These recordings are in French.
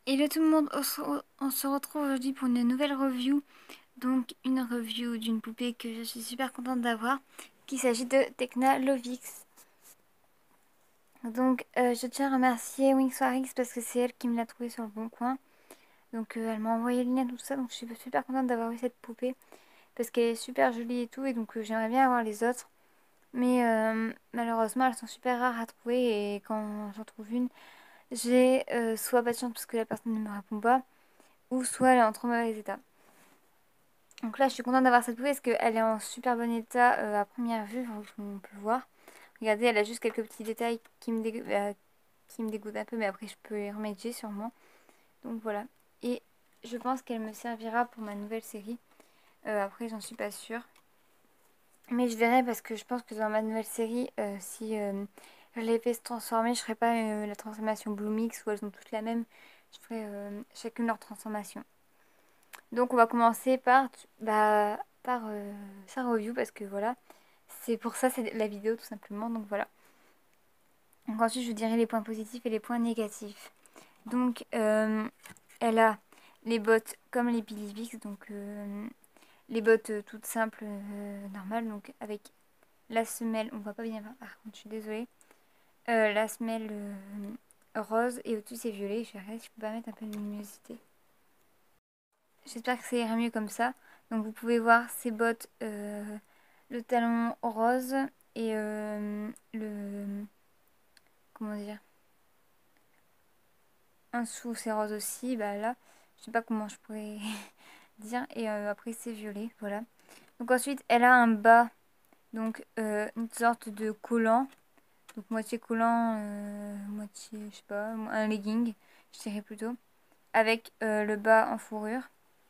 Hello tout le monde, on se retrouve aujourd'hui pour une nouvelle review. Donc une review d'une poupée que je suis super contente d'avoir, qu'il s'agit de Tekna Lovix. Donc je tiens à remercier Wings parce que c'est elle qui me l'a trouvé sur le bon coin. Donc elle m'a envoyé le lien, tout ça, donc je suis super contente d'avoir eu cette poupée parce qu'elle est super jolie et tout, et donc j'aimerais bien avoir les autres. Mais malheureusement elles sont super rares à trouver, et quand j'en trouve une, j'ai soit pas de chance parce que la personne ne me répond pas, ou soit elle est en trop mauvais état. Donc là, je suis contente d'avoir cette poupée parce qu'elle est en super bon état à première vue, on peut le voir. Regardez, elle a juste quelques petits détails qui me dégoûtent un peu, mais après je peux y remédier sûrement. Donc voilà. Et je pense qu'elle me servira pour ma nouvelle série. Après, j'en suis pas sûre. Mais je verrai, parce que je pense que dans ma nouvelle série, si je les fais se transformer, je ferai pas la transformation Blue Mix où elles ont toutes la même. Je ferai chacune leur transformation. Donc on va commencer par sa review, parce que voilà, c'est pour ça c'est la vidéo tout simplement. Donc voilà. Donc ensuite je vous dirai les points positifs et les points négatifs. Donc elle a les bottes comme les Billy Vicks, donc les bottes toutes simples, normales, donc avec la semelle, on voit pas bien par contre, je suis désolée. La semelle rose, et au-dessus c'est violet. Je vais regarder si je peux pas mettre un peu de luminosité. J'espère que ça ira mieux comme ça. Donc vous pouvez voir ces bottes, le talon rose, et le... comment dire, un dessous c'est rose aussi. Bah là, je sais pas comment je pourrais dire. Et après c'est violet, voilà. Donc ensuite elle a un bas, donc une sorte de collant. Donc moitié collant, moitié, je sais pas, un legging, je dirais plutôt. Avec le bas en fourrure.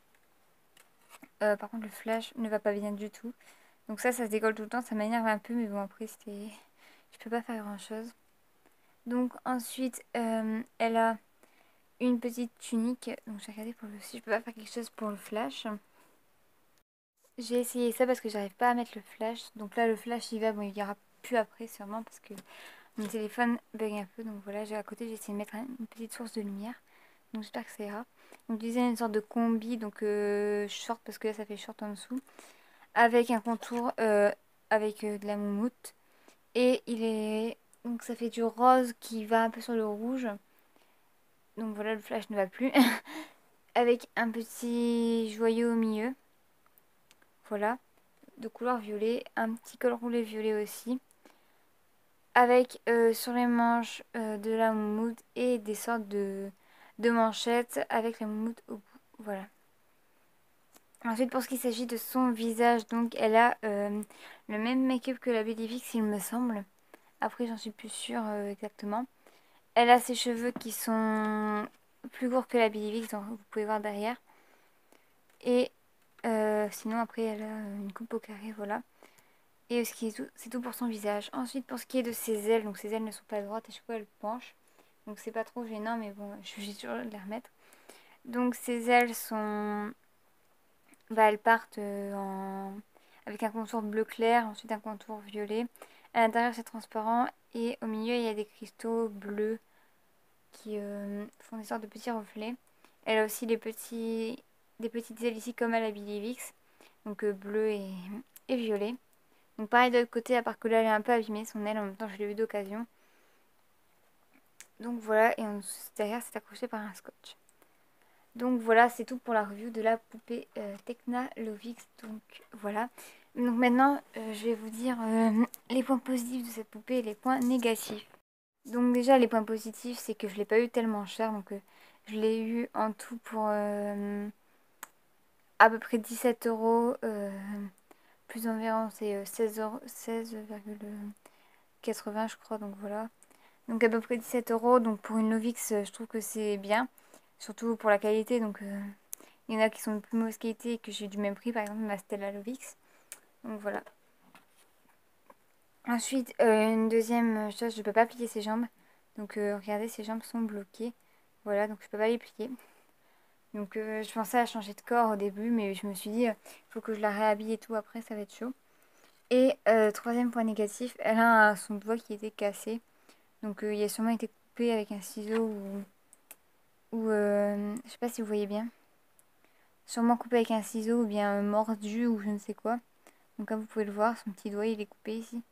Par contre le flash ne va pas bien du tout. Donc ça se décolle tout le temps, ça m'énerve un peu, mais bon après c'était... Je peux pas faire grand chose. Donc ensuite elle a une petite tunique. Donc j'ai regardé pour le... si je peux pas faire quelque chose pour le flash. J'ai essayé ça parce que j'arrive pas à mettre le flash. Donc là le flash il va, bon il y aura plus après sûrement parce que mon téléphone bug un peu. Donc voilà, j'ai à côté, j'ai essayé de mettre une petite source de lumière. Donc j'espère que ça ira. Donc je disais une sorte de combi, donc short, parce que là ça fait short en dessous. Avec un contour avec de la moumoute. Et il est... donc ça fait du rose qui va un peu sur le rouge. Donc voilà, le flash ne va plus. Avec un petit joyau au milieu. Voilà. De couleur violet. Un petit col roulé violet aussi. Avec sur les manches de la moumoute et des sortes de manchettes avec la moumoute au bout. Voilà. Ensuite, pour ce qui s'agit de son visage, donc elle a le même make-up que la Baby Fix, il me semble. Après, j'en suis plus sûre exactement. Elle a ses cheveux qui sont plus courts que la Baby Fix, donc vous pouvez voir derrière. Et sinon, après, elle a une coupe au carré, voilà. Et ce qui est tout, c'est tout pour son visage. Ensuite, pour ce qui est de ses ailes, donc ses ailes ne sont pas droites, à chaque fois elles penchent. Donc c'est pas trop gênant, mais bon, je suis toujours de les remettre. Donc ses ailes sont... bah, elles partent avec un contour bleu clair, ensuite un contour violet. À l'intérieur c'est transparent, et au milieu il y a des cristaux bleus qui font des sortes de petits reflets. Elle a aussi des petites ailes ici comme à la Billy Vicks, donc bleu et violet. Donc pareil de l'autre côté, à part que là elle est un peu abîmée son aile, en même temps je l'ai eu d'occasion. Donc voilà, et derrière c'est accroché par un scotch. Donc voilà, c'est tout pour la review de la poupée Tekna Lovix. Donc voilà. Donc maintenant, je vais vous dire les points positifs de cette poupée et les points négatifs. Donc déjà, les points positifs, c'est que je ne l'ai pas eu tellement cher. Donc je l'ai eu en tout pour à peu près 17 euros. Plus environ, c'est 16 euros, 16,80 je crois. Donc voilà. Donc à peu près 17 euros. Donc pour une Lovix, je trouve que c'est bien. Surtout pour la qualité. Donc il y en a qui sont de plus mauvaise qualité et que j'ai du même prix. Par exemple ma Stella Lovix. Donc voilà. Ensuite, une deuxième chose, je peux pas plier ses jambes. Donc regardez, ses jambes sont bloquées. Voilà, donc je peux pas les plier. Donc je pensais à changer de corps au début, mais je me suis dit, il faut que je la réhabille et tout, après ça va être chaud. Et troisième point négatif, elle a son doigt qui était cassé. Donc il a sûrement été coupé avec un ciseau, ou je sais pas si vous voyez bien. Sûrement coupé avec un ciseau ou bien mordu ou je ne sais quoi. Donc comme vous pouvez le voir, son petit doigt il est coupé ici.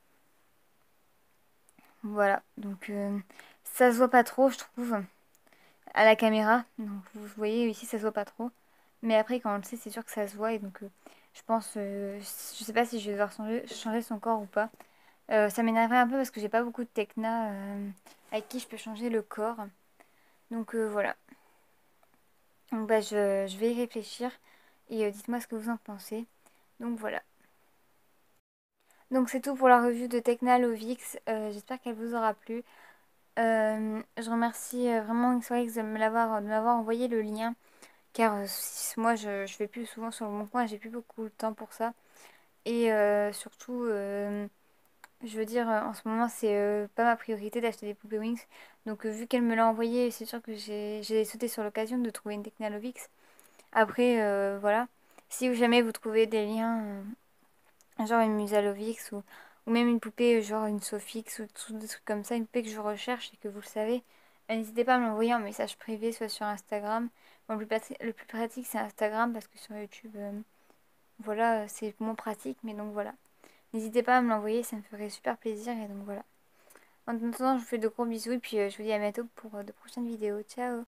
Voilà, donc ça se voit pas trop je trouve à la caméra. Donc vous voyez ici ça se voit pas trop. Mais après quand on le sait c'est sûr que ça se voit et donc je pense, je sais pas si je vais devoir changer son corps ou pas. Ça m'énerverait un peu parce que j'ai pas beaucoup de Tekna avec qui je peux changer le corps. Donc voilà. Donc bah je vais y réfléchir et dites-moi ce que vous en pensez. Donc voilà. Donc c'est tout pour la revue de Tekna Lovix. J'espère qu'elle vous aura plu. Je remercie vraiment XOX de m'avoir envoyé le lien. Car moi je vais plus souvent sur le bon coin, j'ai plus beaucoup de temps pour ça. Et surtout, je veux dire, en ce moment c'est pas ma priorité d'acheter des poupées Wings. Donc vu qu'elle me l'a envoyé, c'est sûr que j'ai sauté sur l'occasion de trouver une Tekna Lovix. Après, voilà. Si jamais vous trouvez des liens, genre une Musalovix ou même une poupée, genre une Sofix ou des trucs comme ça, une poupée que je recherche et que vous le savez, n'hésitez pas à me l'envoyer en message privé, soit sur Instagram. Bon, le plus pratique, c'est Instagram parce que sur YouTube, voilà, c'est moins pratique, mais donc voilà. N'hésitez pas à me l'envoyer, ça me ferait super plaisir et donc voilà. En attendant, je vous fais de gros bisous et puis je vous dis à bientôt pour de prochaines vidéos. Ciao!